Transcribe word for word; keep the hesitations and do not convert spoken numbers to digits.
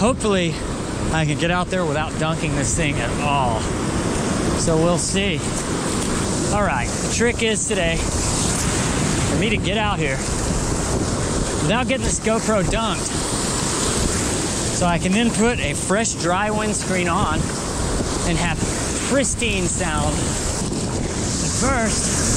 hopefully I can get out there without dunking this thing at all. So we'll see. All right, the trick is today for me to get out here without getting this GoPro dunked, so I can then put a fresh, dry windscreen on and have pristine sound. But first,